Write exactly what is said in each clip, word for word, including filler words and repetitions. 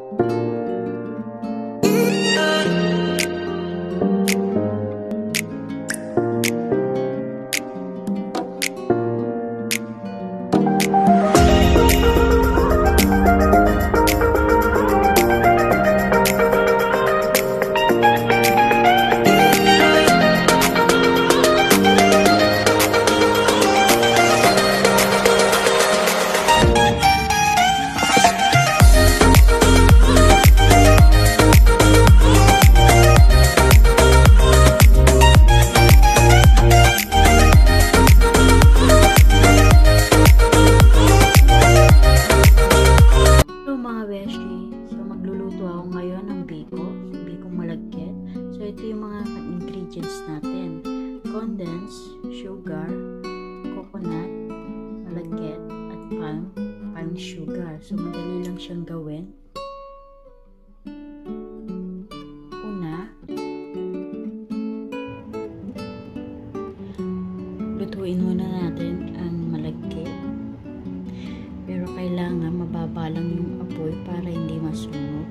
ito yung mga ingredients natin. Condensed sugar, coconut, malagkit, at palm, palm sugar. So, madali lang siyang gawin. Una, lutuin muna natin ang malagkit. Pero kailangan mababa lang yung apoy para hindi masunog.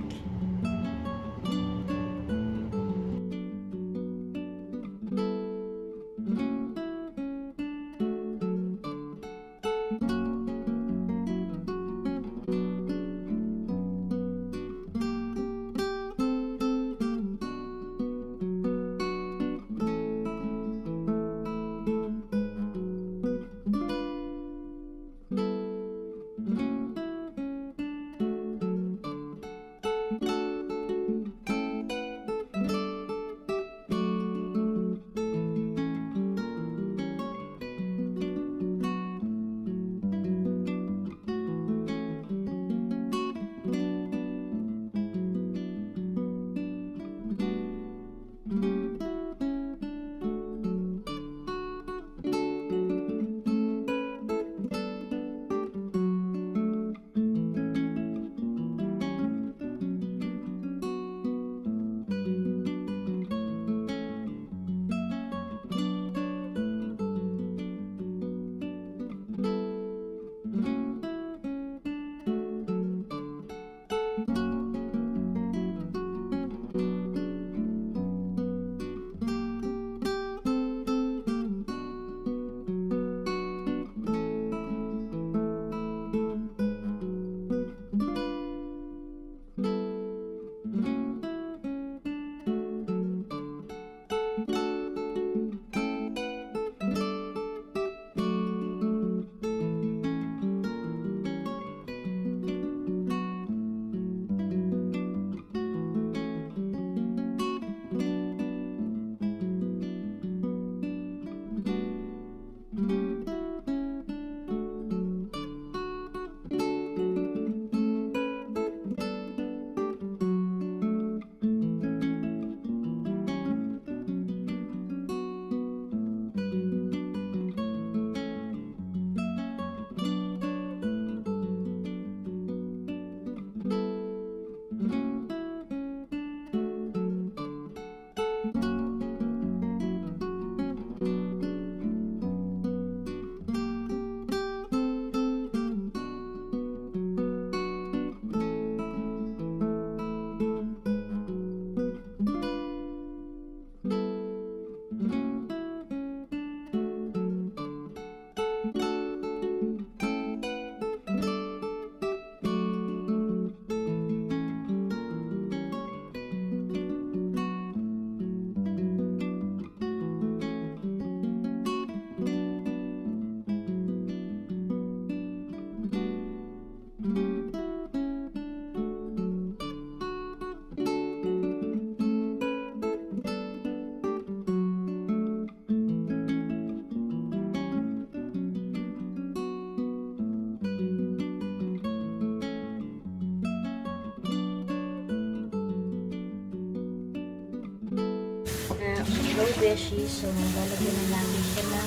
Hello, beshi. So, lalagyan na namin siya na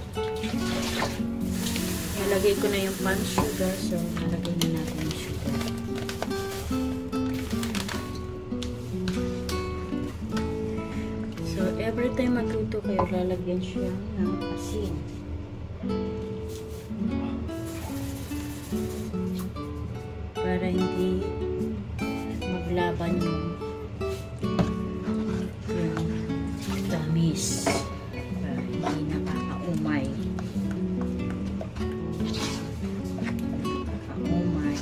nalagay ko na yung palm sugar. So, nalagay na natin yung sugar. So, every time magluto kayo, lalagyan siya ng asin. Para hindi mapaglaban yung yung tamis para hindi nakakaumay. Nakakaumay.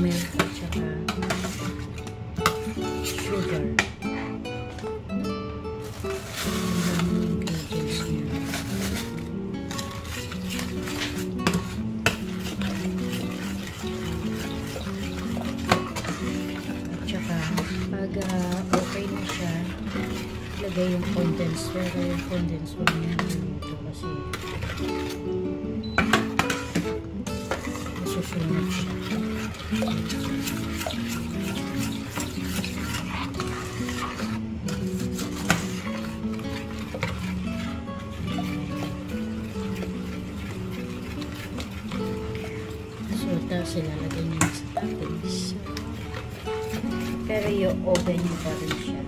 milk at saka sugar. Ang daming ingredients niya. At saka pag uh, okay na siya, lagay yung condensed. Pero yung condensed wala na dito kasi masusunod siya. So, tapos ilalagay niya sa toppings. Pero yung oven niya pa rin siya.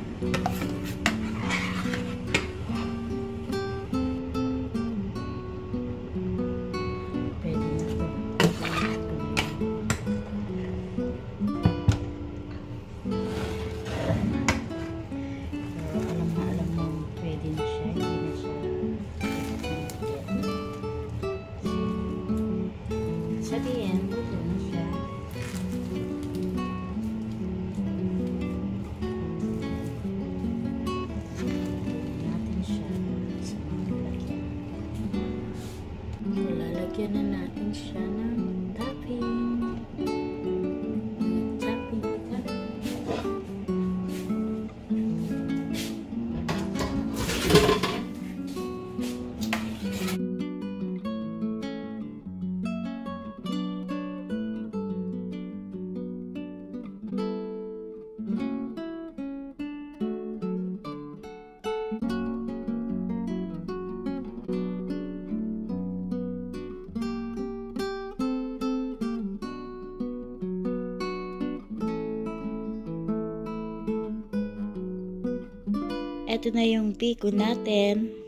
Sabihin, buto na siya. Natin siya sa mga lalagyan. Lalagyan na natin siya ng topping. Topping, topping. Ito na yung biko natin.